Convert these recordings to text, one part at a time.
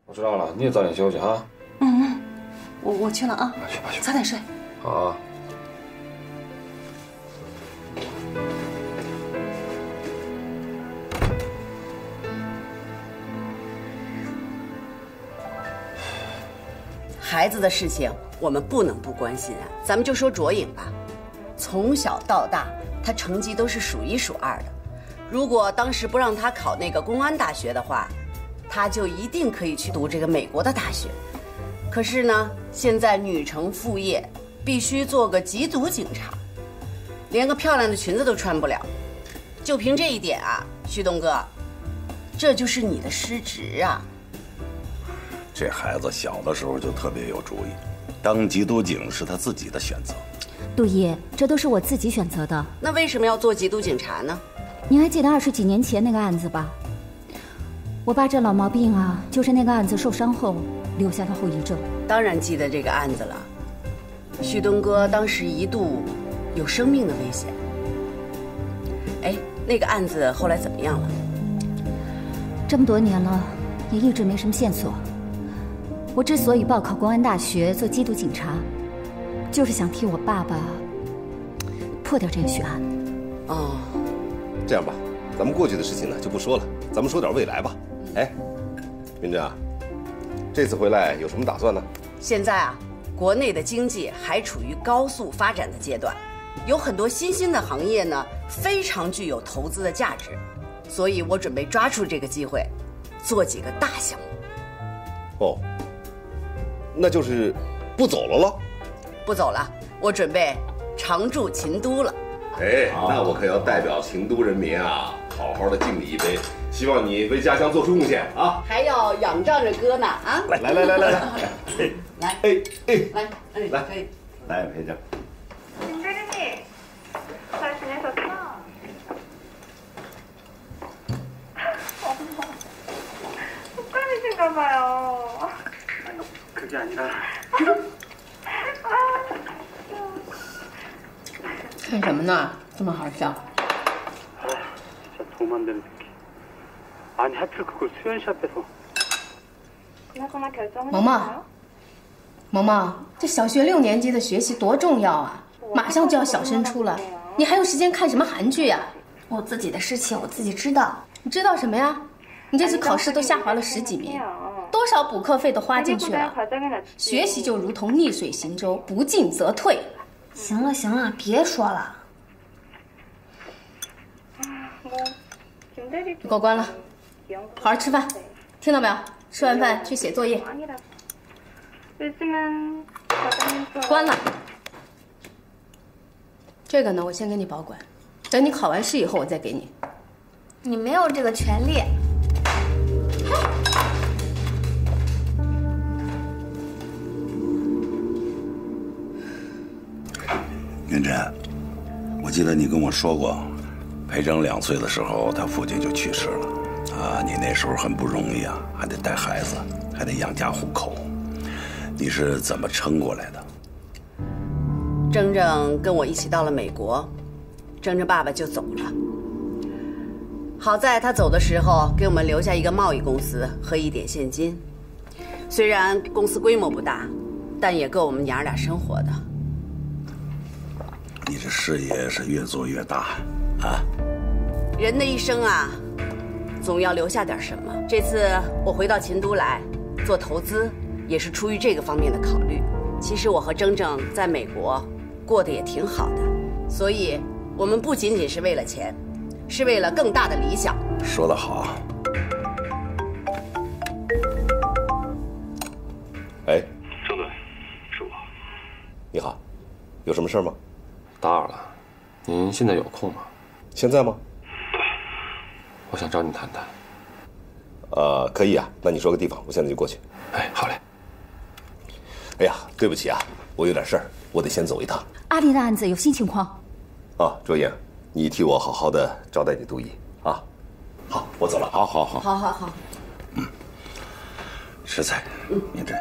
我知道了，你也早点休息哈。 我去了啊， 去吧去吧， 早点睡。 好啊。 孩子的事情我们不能不关心啊。咱们就说卓颖吧，从小到大他成绩都是数一数二的。如果当时不让他考那个公安大学的话，他就一定可以去读这个美国的大学。可是呢，现在女成副业，必须做个缉毒警察，连个漂亮的裙子都穿不了。就凭这一点啊，旭东哥，这就是你的失职啊。 这孩子小的时候就特别有主意，当缉毒警是他自己的选择。 杜姨，这都是我自己选择的。 那为什么要做缉毒警察呢？ 您还记得20几年前那个案子吧？我爸这老毛病啊，就是那个案子受伤后留下的后遗症。 当然记得这个案子了，旭东哥当时一度有生命的危险。哎，那个案子后来怎么样了？ 这么多年了，也一直没什么线索。我之所以报考公安大学做缉毒警察，就是想替我爸爸破掉这个血案。 哦， 这样吧，咱们过去的事情呢就不说了，咱们说点未来吧。哎，云珍啊，这次回来有什么打算呢？ 现在啊，国内的经济还处于高速发展的阶段，有很多新兴的行业呢，非常具有投资的价值，所以我准备抓住这个机会，做几个大项目。 哦，那就是不走了喽？ 不走了，我准备常驻秦都了。 哎，那我可要代表秦都人民啊，好好的敬你一杯，希望你为家乡做出贡献啊！ 还要仰仗着哥呢啊！ 来， 来，可以。 来，陪着。 김대리님, 잘 지내셨죠? 어머, 습관이신가 봐요. 아니, 그게 아니라. 看什么呢？这么好笑？ 진짜 돈 만드는 새끼. 아니 하필 그걸 수연씨 앞에서. 그나저나 결정은 萌萌，萌萌，这小学6年级的学习多重要啊！马上就要小升初了，你还有时间看什么韩剧呀？ 我自己的事情我自己知道。 你知道什么呀？你这次考试都下滑了10几名，多少补课费都花进去了。学习就如同逆水行舟，不进则退。 行了行了，别说了。 你给我关了，好好吃饭，听到没有？吃完饭去写作业。关了。这个呢，我先给你保管，等你考完试以后我再给你。 你没有这个权利。 云珍，我记得你跟我说过，裴征2岁的时候，他父亲就去世了。啊，你那时候很不容易啊，还得带孩子，还得养家糊口，你是怎么撑过来的？ 铮铮跟我一起到了美国，铮铮爸爸就走了。好在他走的时候给我们留下一个贸易公司和一点现金，虽然公司规模不大，但也够我们娘俩生活的。 你这事业是越做越大，啊！ 人的一生啊，总要留下点什么。这次我回到秦都来做投资，也是出于这个方面的考虑。其实我和铮铮在美国过得也挺好的，所以我们不仅仅是为了钱，是为了更大的理想。 说得好。 哎， 郑队，是我。 你好，有什么事吗？ 大二了，您现在有空吗？ 现在吗？ 我想找你谈谈。 可以啊，那你说个地方，我现在就过去。 哎，好嘞。 哎呀，对不起啊，我有点事儿，我得先走一趟。 阿丽的案子有新情况。 啊，卓颖，你替我好好的招待你杜姨啊。好，我走了。 好。 好。 吃菜。云珍。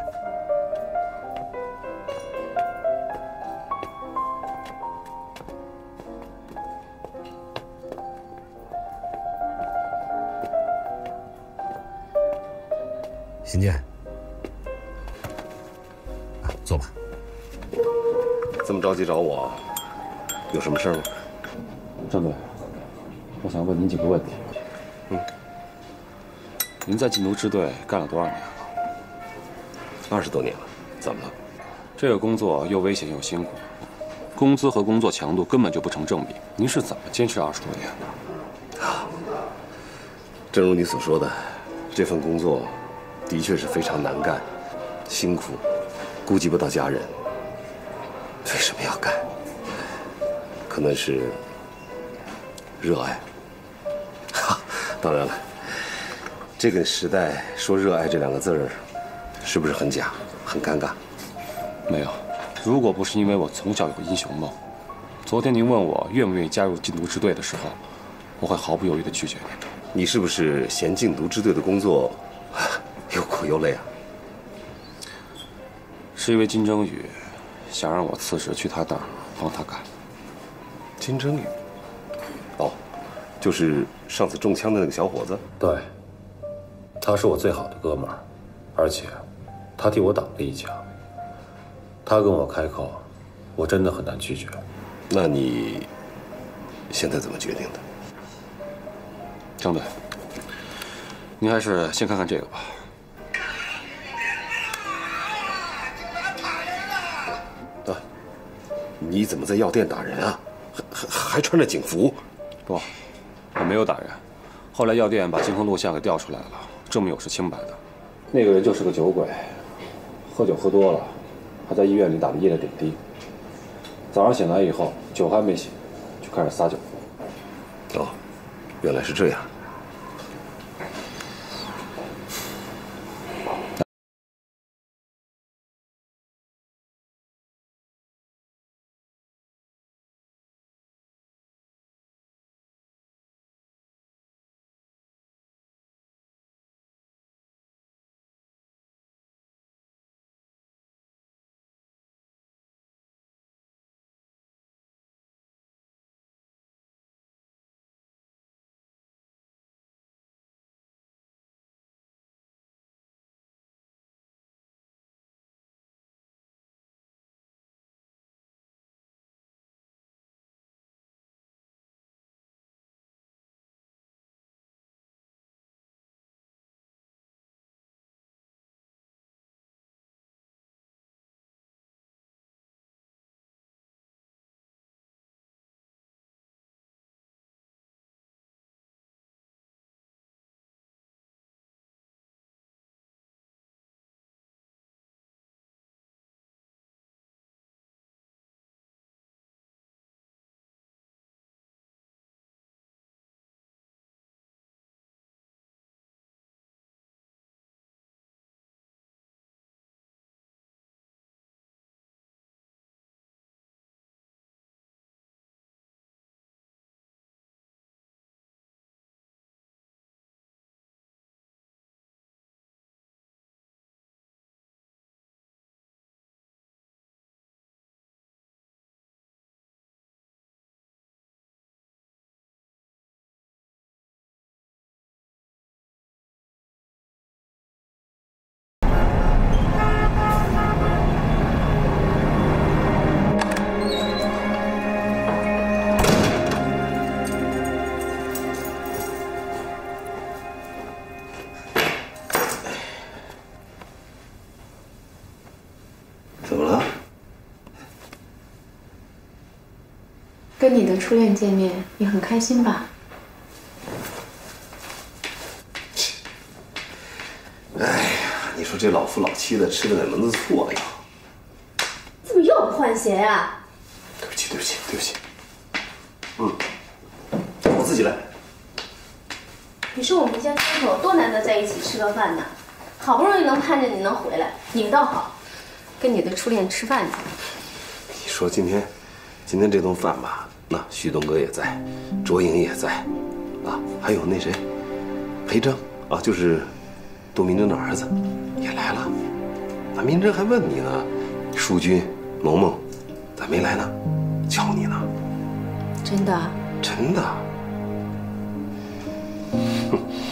邢健， 坐吧。这么着急找我，有什么事吗？ 郑队，我想问您几个问题。您在禁毒支队干了多少年了 ？20多年了，怎么了？ 这个工作又危险又辛苦，工资和工作强度根本就不成正比。您是怎么坚持20多年的？ 正如你所说的，这份工作的确是非常难干、辛苦，顾及不到家人。为什么要干？可能是热爱。当然了，这个时代说热爱这2个字儿，是不是很假、很尴尬？ 没有，如果不是因为我从小有个英雄梦，昨天您问我愿不愿意加入禁毒支队的时候，我会毫不犹豫地拒绝您。 你是不是嫌禁毒支队的工作又苦又累啊？ 是因为金征宇想让我辞职去他那儿帮他干。 金征宇？哦，就是上次中枪的那个小伙子。 对，他是我最好的哥们儿，而且他替我挡了一枪。他跟我开口，我真的很难拒绝。 那你现在怎么决定的？ 郑队，您还是先看看这个吧。 啊，你怎么在药店打人啊？还穿着警服？ 不，我没有打人。后来药店把监控录像给调出来了，证明我是清白的。那个人就是个酒鬼，喝酒喝多了，还在医院里打了夜的点滴。早上醒来以后，酒还没醒，就开始撒酒疯。 哦，原来是这样。 跟你的初恋见面，你很开心吧？ 哎呀，你说这老夫老妻的，吃了哪门子醋啊？ 怎么又不换鞋呀？ 对不起，对不起，对不起。我自己来。 你说我们家亲口多难得在一起吃个饭呢，好不容易能盼着你能回来，你倒好，跟你的初恋吃饭去。 你说今天这顿饭吧，那旭东哥也在，卓颖也在，啊，还有那谁，裴铮啊，就是杜明珍的儿子也来了。那明珍还问你呢，淑君、萌萌咋没来呢？叫你呢。 真的？ 真的。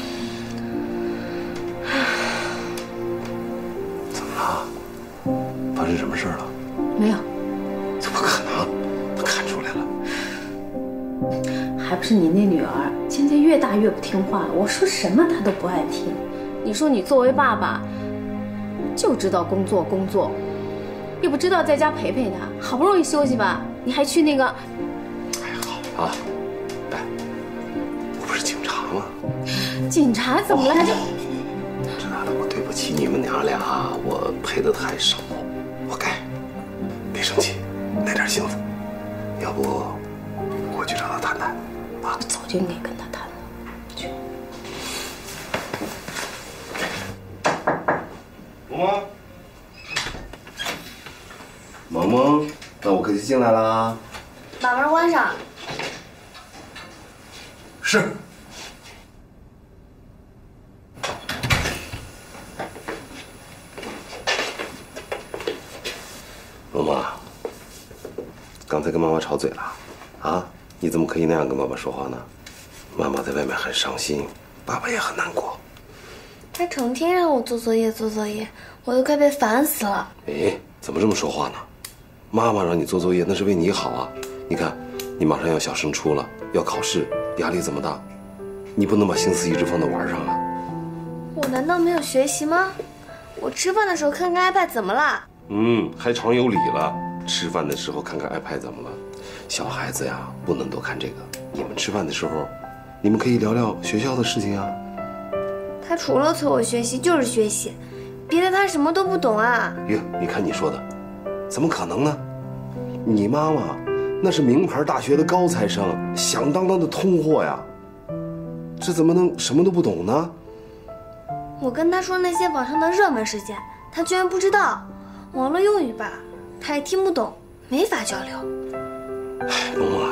怎么了？ 发生什么事了？ 没有。 怎么可能？他看出来了。 还不是你那女儿，现在越大越不听话了，我说什么她都不爱听。你说你作为爸爸，就知道工作工作，也不知道在家陪陪她，好不容易休息吧，你还去那个…… 哎，好啊，哎，我不是警察吗？ 警察怎么了？就知道了，我对不起你们娘俩，我赔的太少，活该。别生气，来点幸福。要不我去找他谈谈。 我早就应该跟他谈了。去。 萌萌，萌萌，那我可以进来啦。 把门关上。 是。萌萌，刚才跟妈妈吵嘴了，啊？你怎么可以那样跟爸爸说话呢？妈妈在外面很伤心，爸爸也很难过。 他成天让我做作业，做作业，我都快被烦死了。 哎，怎么这么说话呢？妈妈让你做作业，那是为你好啊！你看，你马上要小升初了，要考试，压力这么大，你不能把心思一直放在玩上啊！ 我难道没有学习吗？我吃饭的时候看看 iPad 怎么了？ 还常有理了。吃饭的时候看看 iPad 怎么了？小孩子呀，不能多看这个。你们吃饭的时候，你们可以聊聊学校的事情啊。 他除了催我学习就是学习，别的他什么都不懂啊。 哟，你看你说的，怎么可能呢？你妈妈那是名牌大学的高材生，响当当的通货呀，这怎么能什么都不懂呢？ 我跟他说那些网上的热门事件，他居然不知道。网络用语吧，他也听不懂，没法交流。 哎，萌萌啊，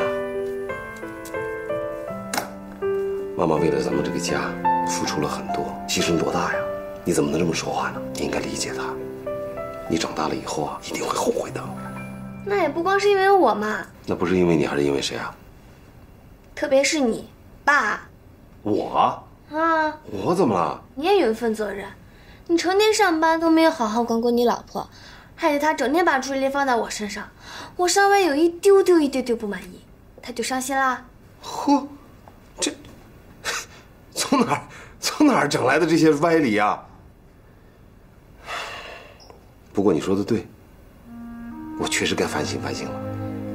妈妈为了咱们这个家付出了很多，牺牲多大呀？你怎么能这么说话呢？你应该理解她。你长大了以后啊，一定会后悔的。 那也不光是因为我嘛。 那不是因为你，还是因为谁啊？ 特别是你，爸。 我？ 啊？ 我怎么了？ 你也有一份责任，你成天上班都没有好好管管你老婆，害得她整天把注意力放在我身上，我稍微有一丢丢不满意，她就伤心啦。 嚯，这从哪儿整来的这些歪理啊？不过你说的对，我确实该反省反省了。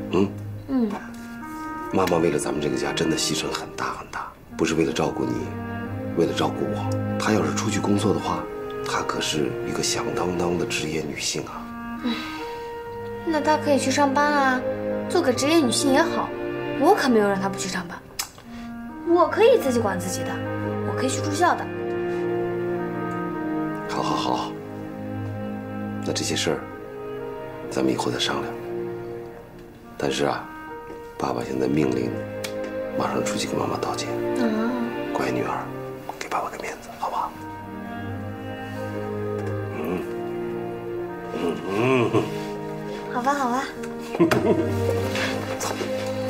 妈妈为了咱们这个家真的牺牲很大很大，不是为了照顾你，为了照顾我。她要是出去工作的话，她可是一个响当当的职业女性啊。 那她可以去上班啊，做个职业女性也好。我可没有让她不去上班，我可以自己管自己的，我可以去住校的。 好，那这些事儿，咱们以后再商量。但是啊，爸爸现在命令马上出去跟妈妈道歉。乖女儿，给爸爸个面子，好不好？ 好吧。 走。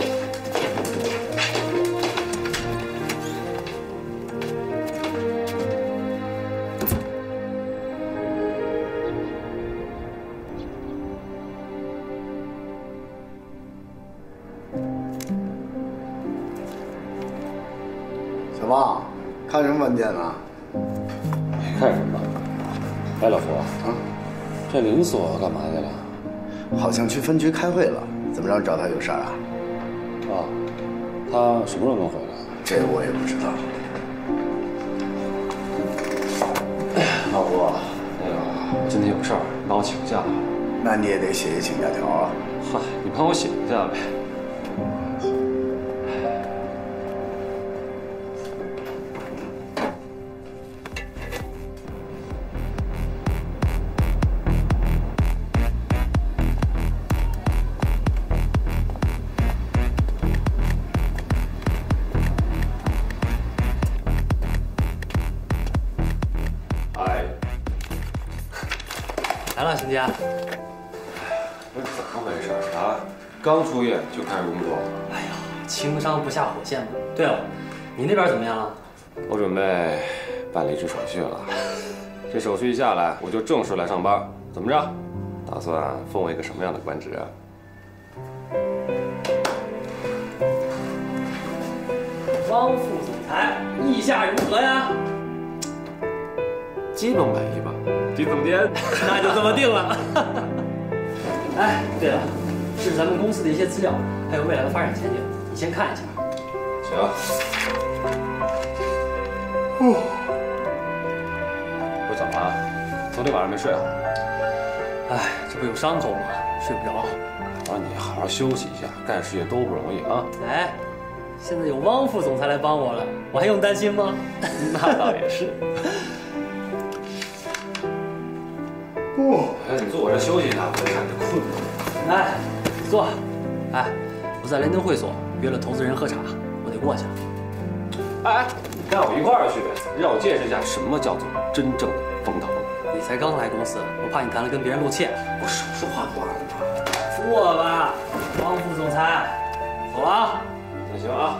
小旺，看什么文件呢？ 看什么？哎，老胡，这林所干嘛去了？ 好像去分局开会了。怎么着，找他有事儿啊？ 他什么时候能回来？ 这我也不知道。 老胡，我今天有事儿，帮我请个假。 那你也得写一请假条啊。 嗨，你帮我写一下呗。 来了，邢家。 这怎么回事啊？刚出院就开始工作？ 哎呀，轻伤不下火线嘛。对了，你那边怎么样了？ 我准备办离职手续了。这手续一下来，我就正式来上班。怎么着？ 打算封我一个什么样的官职啊？ 汪副总裁，意下如何呀？ 基本满意吧。狄总监， 那就这么定了。哎，对了，这是咱们公司的一些资料，还有未来的发展前景，你先看一下。 行。我怎么了？昨天晚上没睡啊？ 哎，这不有伤口吗？睡不着。 我让你好好休息一下，干事业多不容易啊！ 哎，现在有汪副总裁来帮我了，我还用担心吗？ 那倒也是。哎，你坐我这休息一下，我看着困了。 来，坐。哎，我在联通会所约了投资人喝茶，我得过去了。 哎，你带我一块儿去呗，让我见识一下什么叫做真正的风投。 你才刚来公司，我怕你谈了跟别人露怯。 我少说话不完了吗？ 坐吧，汪副总裁。走了啊。 那行啊。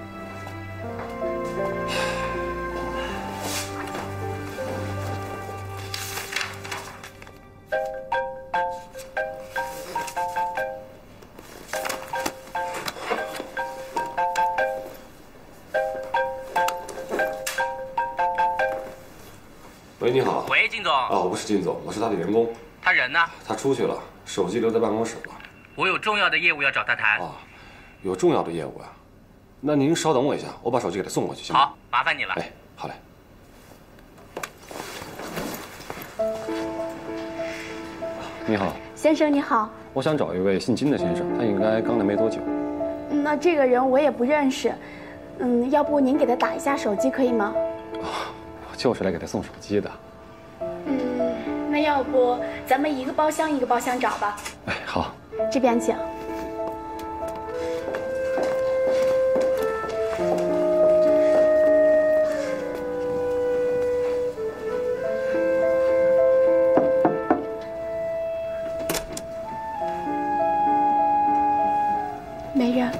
喂，你好。 喂，靳总。 我不是靳总，我是他的员工。 他人呢？ 他出去了，手机留在办公室了。 我有重要的业务要找他谈。 有重要的业务啊？那您稍等我一下，我把手机给他送过去，行吗？ 好，麻烦你了。 哎，好嘞。你好， 先生你好。 我想找一位姓金的先生，他应该刚来没多久。 那这个人我也不认识，要不您给他打一下手机可以吗？ 我就是来给他送手机的。 那要不咱们一个包厢一个包厢找吧。 哎，好。 这边请。没人。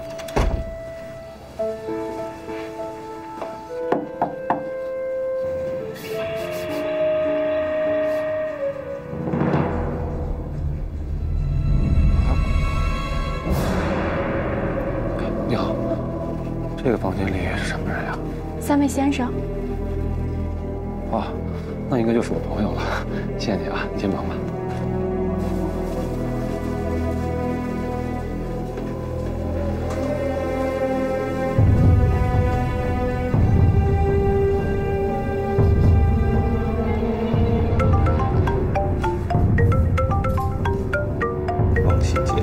你好，这个房间里是什么人呀 ？3位先生。 那应该就是我朋友了，谢谢你啊，你先忙吧。 王喜杰。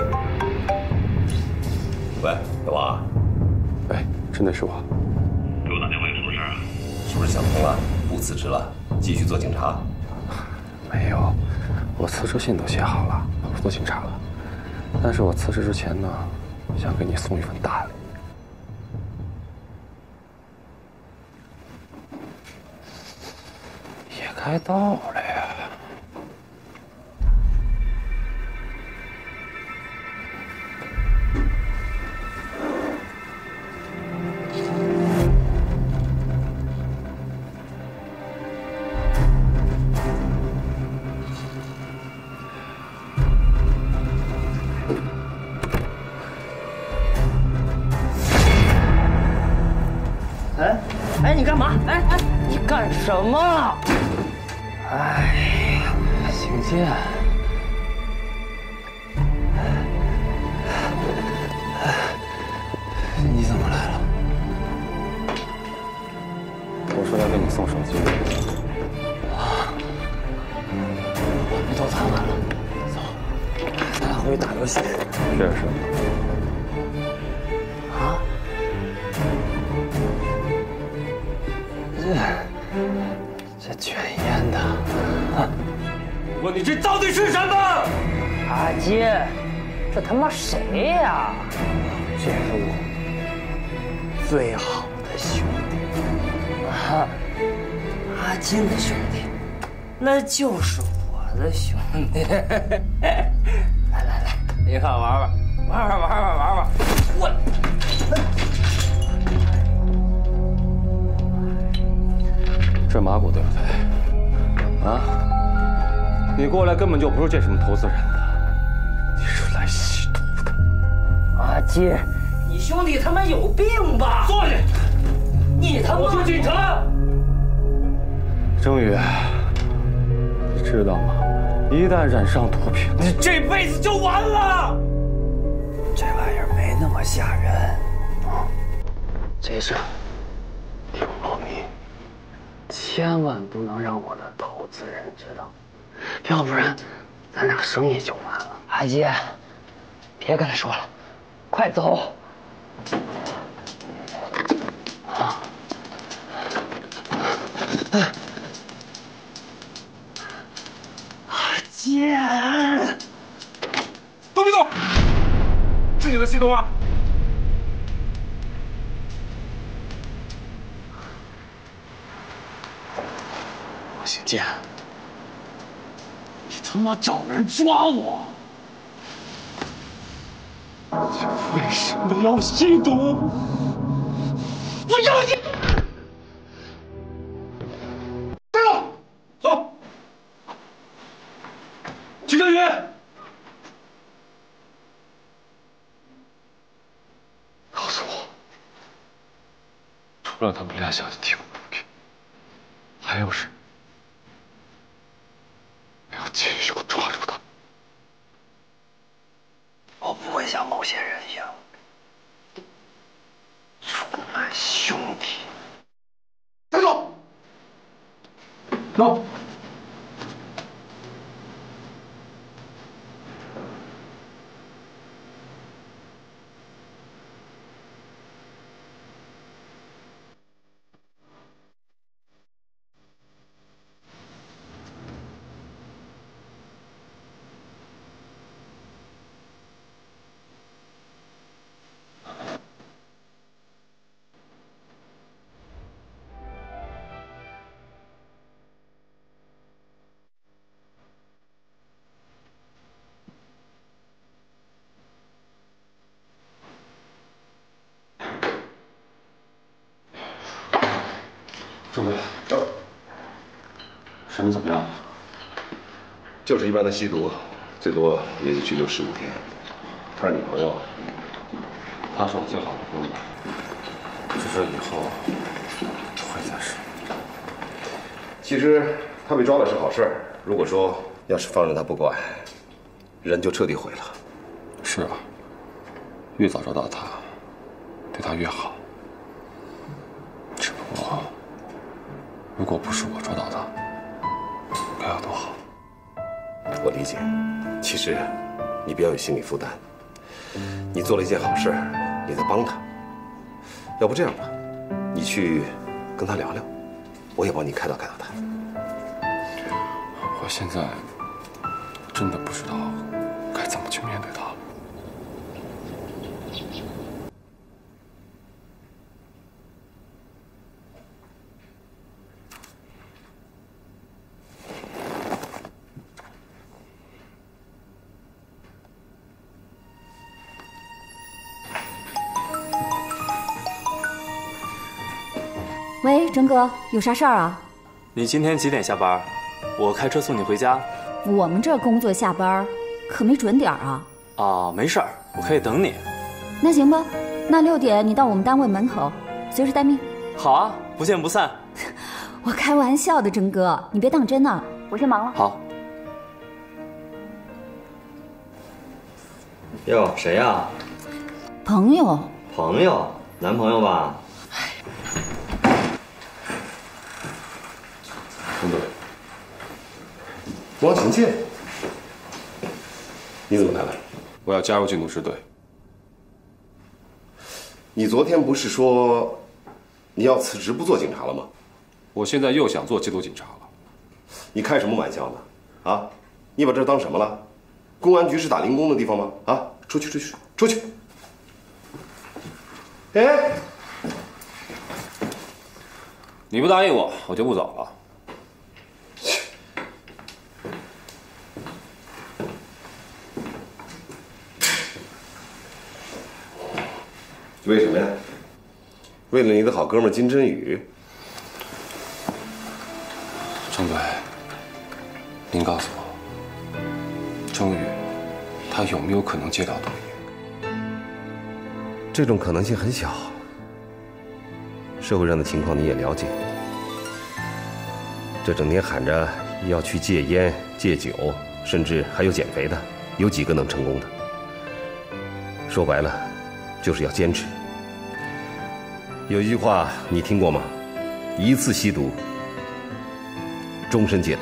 喂，小王。 哎，真的是我。 给我打电话有什么事啊？是不是想通了，不辞职了，继续做警察？ 没有，我辞职信都写好了，不做警察了。但是我辞职之前呢，想给你送一份大礼。也该到了呀。 哎，你干嘛？哎，你干什么？哎，姓剑。你怎么来了？ 我说要给你送手机。 我们都谈完了，走，咱俩回去打游戏。 是。 啊？这卷烟的， 问你这到底是什么？ 阿金，这他妈谁呀？这是我最好的兄弟啊，阿金的兄弟，那就是我的兄弟。来，一块玩玩，我。 这马股对不对？啊，你过来根本就不是见什么投资人的。 是来吸毒的。 阿杰，你兄弟他妈有病吧？ 坐下！ 你他妈！ 我是警察。 郑宇，你知道吗？一旦染上毒品， 你这辈子就完了。 这玩意儿没那么吓人。这事儿听罗密，千万不能让我的投资人知道，要不然咱俩生意就完了。阿杰，别跟他说了，快走。阿杰， 动别动！是你的系统啊！ 王兴建，你他妈找人抓我！ 你为什么要吸毒？ 不要你！ 站住！走！徐振宇，告诉我，除了他们俩想提供毒品，还有谁？我要继续给我抓住他！ 我不会像某些人一样出卖兄弟。 站住！走！ 郑队，审理怎么样？ 就是一般的吸毒，最多也就拘留15天。他是你朋友， 他是我最好的哥们儿，只是以后会再审。 其实他被抓了是好事儿。如果说要是放任他不管，人就彻底毁了。 是啊，越早找到他，对他越好。只不过，如果不是我抓到他，该有多好。 我理解，其实你不要有心理负担。你做了一件好事，你在帮他。要不这样吧，你去跟他聊聊，我也帮你开导开导他。 我现在真的不知道该怎么去面对他了。 喂，征哥，有啥事儿啊？ 你今天几点下班？我开车送你回家。 我们这工作下班可没准点啊。 啊，没事儿，我可以等你。 那行吧，那6点你到我们单位门口，随时待命。 好啊，不见不散。 我开玩笑的，征哥，你别当真呐。我先忙了。 好。 哟，谁呀？ 朋友。 朋友？男朋友吧？ 陈队，汪行健，你怎么来了？ 我要加入禁毒支队。 你昨天不是说你要辞职不做警察了吗？ 我现在又想做缉毒警察了。 你开什么玩笑呢？啊，你把这当什么了？公安局是打零工的地方吗？啊，出去出去出去！哎， 你不答应我，我就不走了。 为什么呀？为了你的好哥们金真宇。 郑队，您告诉我，郑宇他有没有可能戒掉毒瘾？ 这种可能性很小。社会上的情况你也了解，这整天喊着要去戒烟、戒酒，甚至还有减肥的，有几个能成功的？说白了，就是要坚持。有一句话你听过吗？一次吸毒，终身戒毒。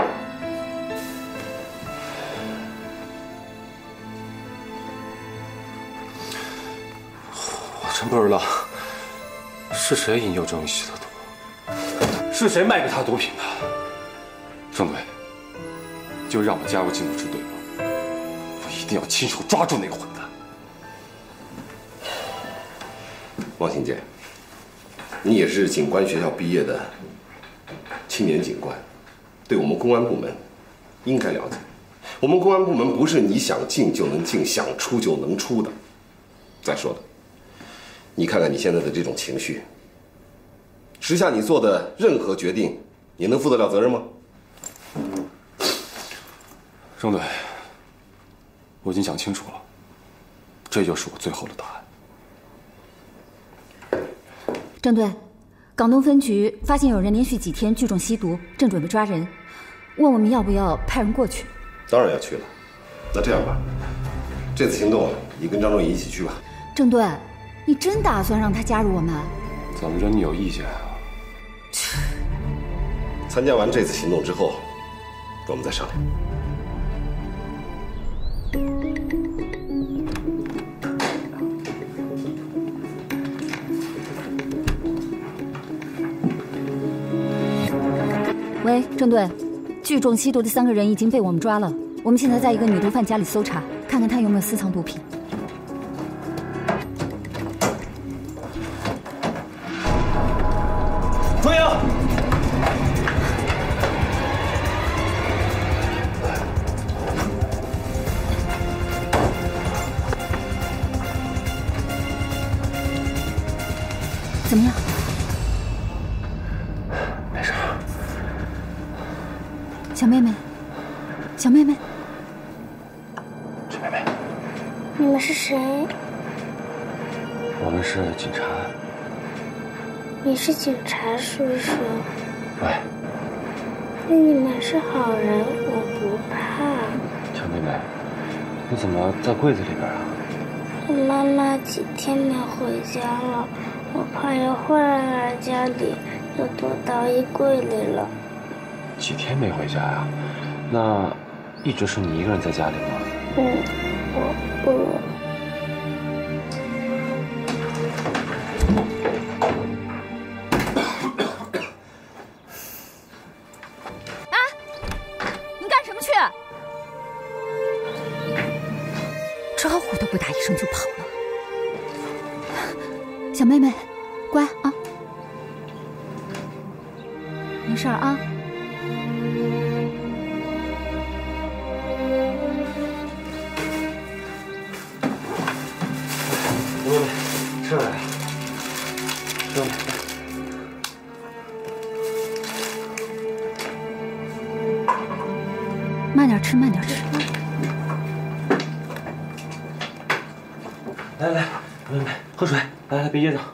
我真不知道是谁引诱郑玉玺的毒，是谁卖给他毒品的。郑队，就让我加入禁毒支队吧，我一定要亲手抓住那个混蛋。 王新建，你也是警官学校毕业的青年警官，对我们公安部门应该了解。我们公安部门不是你想进就能进，想出就能出的。再说了，你看看你现在的这种情绪，时下你做的任何决定，你能负得了责任吗？ 郑队，我已经想清楚了，这就是我最后的答案。 郑队，港东分局发现有人连续几天聚众吸毒，正准备抓人，问我们要不要派人过去。 当然要去了。那这样吧，这次行动你跟张仲义一起去吧。 郑队，你真打算让他加入我们？ 怎么着，你有意见啊？ 参加完这次行动之后，我们再商量。 喂，郑队，聚众吸毒的3个人已经被我们抓了。我们现在在一个女毒贩家里搜查，看看她有没有私藏毒品。 追啊！ 怎么样？ 没事。 小妹妹，小妹妹， 陈妹妹， 你们是谁？ 我们是警察。 你是警察叔叔？ 喂， 那你们是好人，我不怕。 小妹妹，你怎么在柜子里边啊？ 我妈妈几天没回家了，我怕一会儿来家里，就躲到衣柜里了。 几天没回家呀？那一直是你一个人在家里吗？ 我你干什么去？招呼都不打一声就跑了。小妹妹，乖啊，没事啊。 妹妹，吃来，吃来。 慢点吃，慢点吃。 来来，妹妹，喝水，来，别噎着。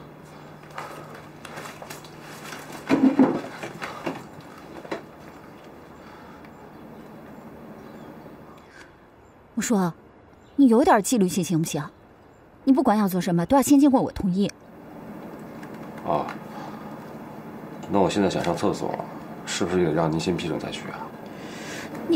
我说，你有点纪律性行不行？你不管要做什么，都要先经过我同意。 啊，那我现在想上厕所，是不是也得让您先批准再去啊？ 你。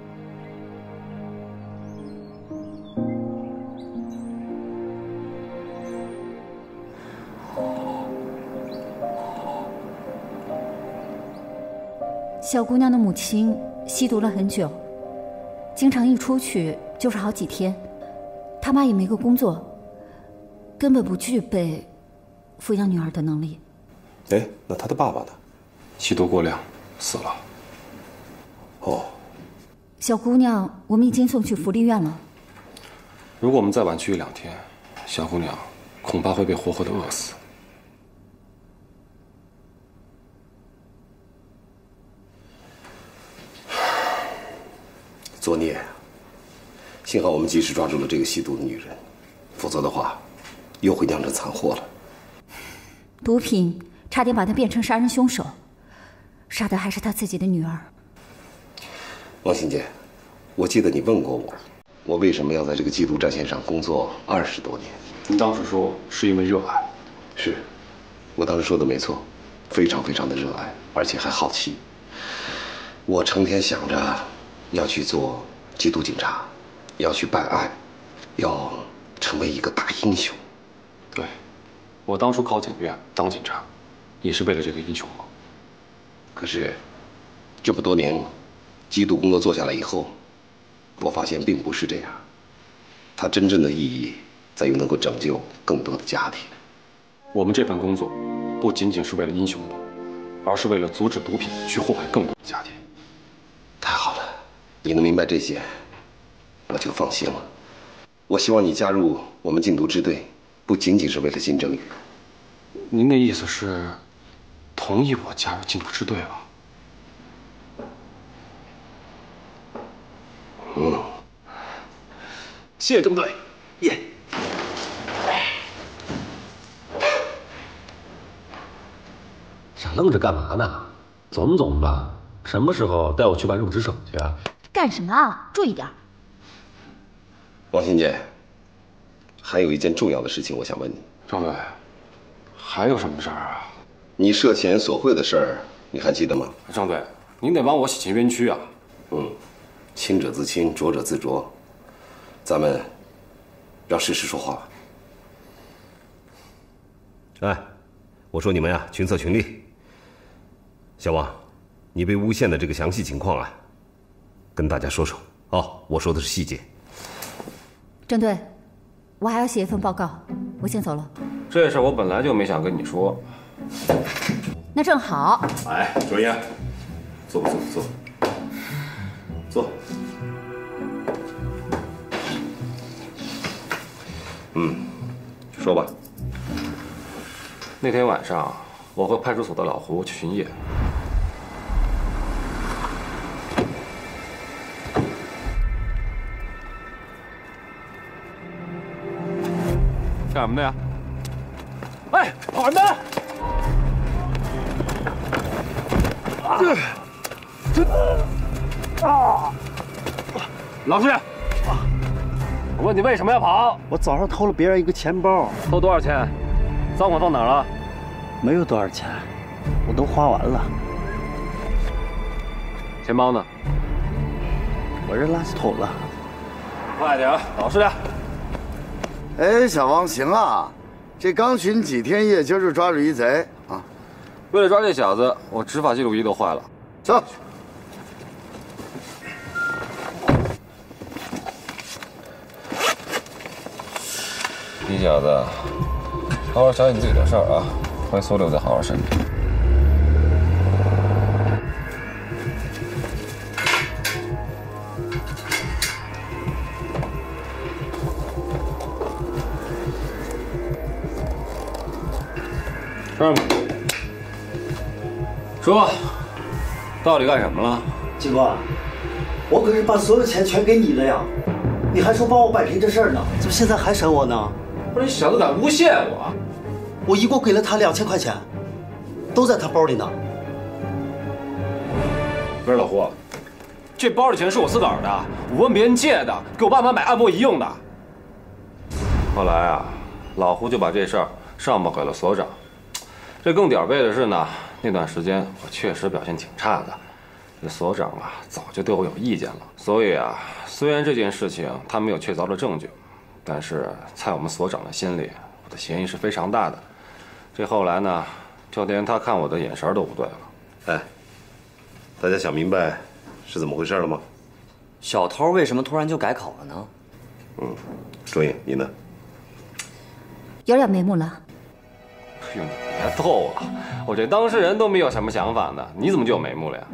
小姑娘的母亲吸毒了很久，经常一出去就是好几天，她妈也没个工作，根本不具备抚养女儿的能力。 哎，那她的爸爸呢？ 吸毒过量，死了。 哦， 小姑娘，我们已经送去福利院了。 如果我们再晚去1-2天，小姑娘恐怕会被活活的饿死。 作孽！ 幸好我们及时抓住了这个吸毒的女人，否则的话，又会酿成惨祸了。 毒品差点把他变成杀人凶手，杀的还是他自己的女儿。 王新杰，我记得你问过我为什么要在这个缉毒战线上工作20多年？ 你当时说是因为热爱。 是，我当时说的没错，非常非常的热爱，而且还好奇。我成天想着要去做缉毒警察，要去办案，要成为一个大英雄。 对，我当初考警院当警察，也是为了这个英雄梦。 可是，这么多年缉毒工作做下来以后，我发现并不是这样。它真正的意义在于能够拯救更多的家庭。 我们这份工作不仅仅是为了英雄梦，而是为了阻止毒品去祸害更多的家庭。 太好了，你能明白这些，我就放心了。我希望你加入我们禁毒支队，不仅仅是为了金正宇。 您的意思是同意我加入禁毒支队了？谢谢郑队。 耶。 想愣着干嘛呢？总吧，什么时候带我去办入职手续啊？ 干什么啊？注意点。 王新杰，还有一件重要的事情，我想问你。 张队，还有什么事儿啊？ 你涉嫌索贿的事儿，你还记得吗？ 张队，您得帮我洗清冤屈啊。 清者自清，浊者自浊。咱们让事实说话吧。 哎，我说你们呀，群策群力。小王，你被诬陷的这个详细情况啊，跟大家说说。哦，我说的是细节。 郑队，我还要写一份报告，我先走了。 这事我本来就没想跟你说。 那正好。 哎，卓英，坐。说吧。 那天晚上，我和派出所的老胡去巡夜。干什么的呀？哎，跑什么？老实点！我问你为什么要跑？ 我早上偷了别人一个钱包。 偷多少钱？赃款放哪儿了？ 没有多少钱，我都花完了。 钱包呢？ 我扔垃圾桶了。 快点，老实点。 哎，小王，行啊，这刚巡几天夜，今儿就抓住一贼啊！ 为了抓这小子，我执法记录仪都坏了。 走。 你小子，好好想想你自己的事儿啊，回所留再好好审理。上吧，说，到底干什么了？ 警官，我可是把所有钱全给你了呀，你还说帮我摆平这事儿呢，怎么现在还审我呢？ 不是你小子敢诬陷我！ 我一共给了他2000块钱，都在他包里呢。 不是老胡，这包里钱是我自个儿的，我问别人借的，给我爸妈买按摩仪用的。后来啊，老胡就把这事儿上报给了所长。这更点背的是呢，那段时间我确实表现挺差的，这所长啊早就对我有意见了。所以啊，虽然这件事情他没有确凿的证据，但是在我们所长的心里，我的嫌疑是非常大的。这后来呢，就连他看我的眼神都不对了。 哎，大家想明白是怎么回事了吗？ 小偷为什么突然就改口了呢？ 卓颖，你呢？ 有点眉目了。 哎呦，你别逗了，我这当事人都没有什么想法呢，你怎么就有眉目了呀？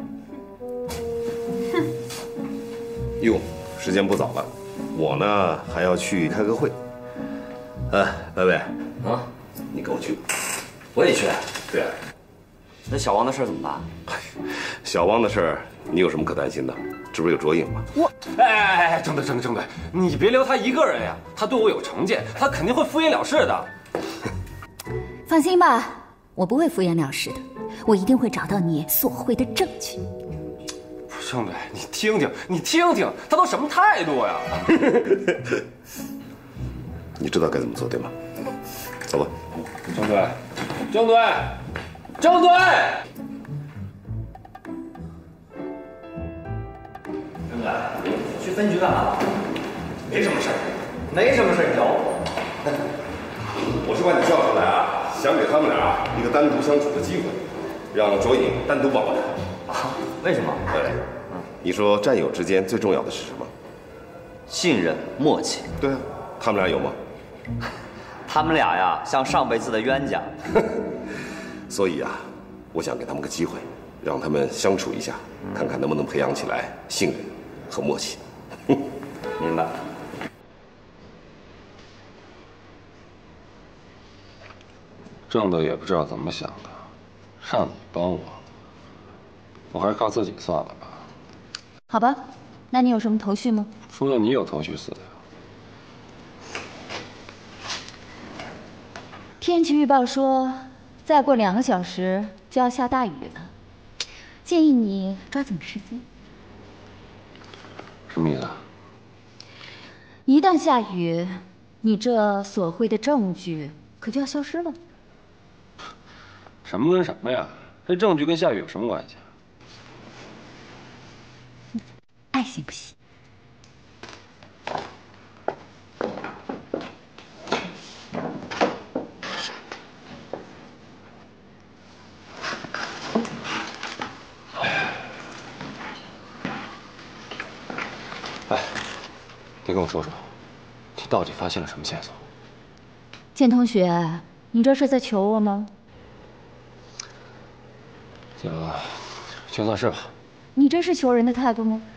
哟，时间不早了，我呢还要去开个会。白伟啊，你跟我去。 我也去。 对啊。 那小王的事怎么办？ 小汪的事儿，你有什么可担心的？ 这不是有卓颖吗？ 哎，郑队，你别留他一个人呀，他对我有成见，他肯定会敷衍了事的。 放心吧，我不会敷衍了事的，我一定会找到你索贿的证据。 郑队，你听听，他都什么态度呀？ 你知道该怎么做对吗？走吧。 郑队。 郑队，去分局干嘛？ 没什么事儿。 没什么事儿，你找我。 我是把你叫出来啊，想给他们俩一个单独相处的机会，让卓颖单独抱抱他。 啊？为什么？ 对，你说战友之间最重要的是什么？ 信任、默契。 对啊，他们俩有吗？ 他们俩呀，像上辈子的冤家。 所以啊，我想给他们个机会，让他们相处一下，看看能不能培养起来信任和默契。 明白。 郑队也不知道怎么想的，让你帮我，我还是靠自己算了吧。 好吧，那你有什么头绪吗？ 说的你有头绪似的呀。 天气预报说，再过2个小时就要下大雨了，建议你抓紧时间。 什么意思？ 一旦下雨，你这索贿的证据可就要消失了。 什么跟什么呀？这证据跟下雨有什么关系？ 爱信不信？ 哎，你跟我说说，你到底发现了什么线索？ 建同学，你这是在求我吗？ 就算是吧。 你这是求人的态度吗？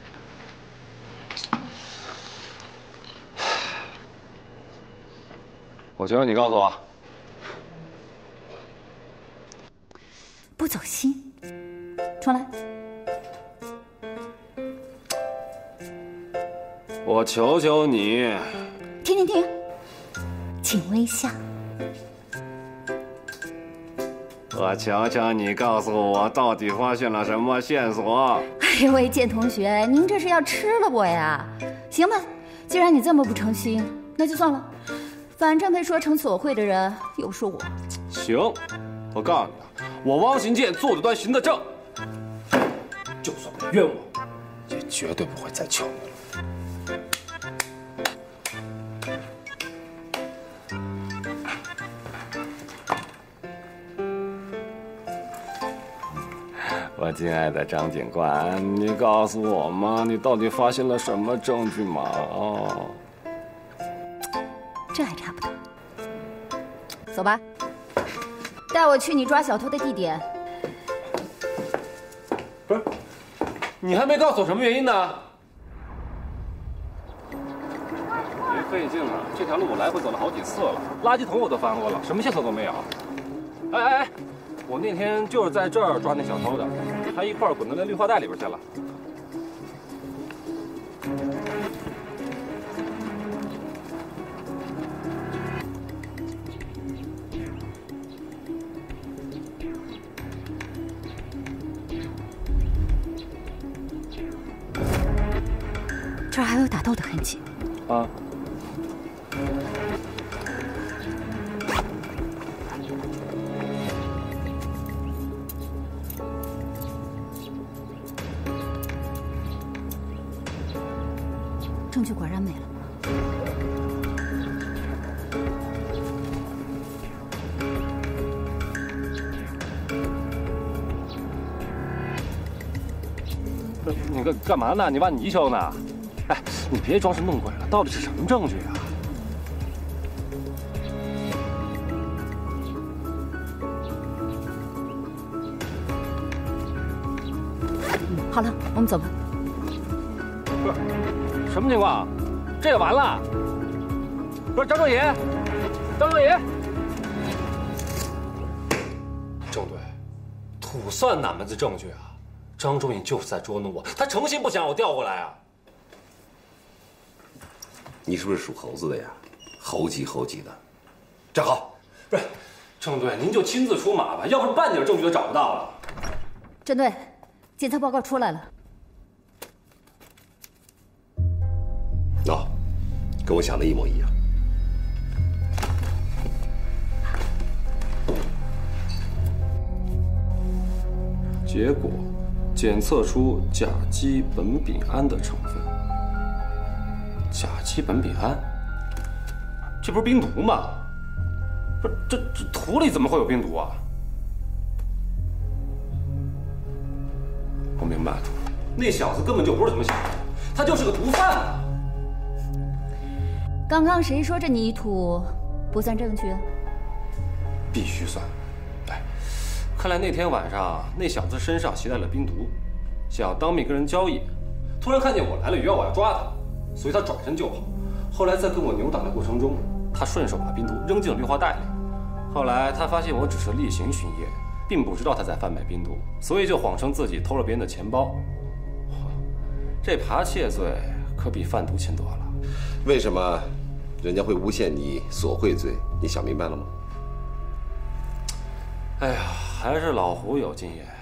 我觉得你告诉我， 不走心。重来。 我求求你。 停，请微笑。 我求求你告诉我，到底发现了什么线索？ 哎呦喂，建同学，您这是要吃了我呀？行吧，既然你这么不诚心，那就算了。反正被说成索贿的人又是我。 行，我告诉你啊，我汪行健做得端，行得正，就算你冤枉，也绝对不会再求你了。我亲爱的张警官，你告诉我嘛，你到底发现了什么证据嘛？哦， 这还差不多。走吧，带我去你抓小偷的地点。 不是，你还没告诉我什么原因呢？别费劲了，这条路我来回走了好几次了，垃圾桶我都翻过了，什么线索都没有。哎，我那天就是在这儿抓那小偷的，还一块儿滚到那绿化带里边去了。 这儿还有打斗的痕迹。 啊。 证据果然没了。 你干嘛呢？你挖泥鳅呢？哎，你别装神弄鬼了，到底是什么证据啊？ 好了，我们走吧。 不是，什么情况？这也完了？不是张正野，郑队，土算哪门子证据啊？ 张仲颖就是在捉弄我，他诚心不想让我调过来啊！ 你是不是属猴子的呀？猴急猴急的。站好！ 不是，郑队，您就亲自出马吧，要不是半点证据都找不到了。 郑队，检测报告出来了。 哦，跟我想的一模一样。 结果检测出甲基苯丙胺的成分。甲基苯丙胺，这不是冰毒吗？不是，这土里怎么会有冰毒啊？我明白了，那小子根本就不是这么想的，他就是个毒贩啊！ 刚刚谁说这泥土不算证据？ 必须算。哎，看来那天晚上那小子身上携带了冰毒，想要当面跟人交易，突然看见我来了，以为我要抓他，所以他转身就跑。后来在跟我扭打的过程中，他顺手把冰毒扔进了绿化带里。后来他发现我只是例行巡夜，并不知道他在贩卖冰毒，所以就谎称自己偷了别人的钱包。这扒窃罪可比贩毒轻多了。 为什么人家会诬陷你索贿罪？你想明白了吗？ 哎呀，还是老胡有经验。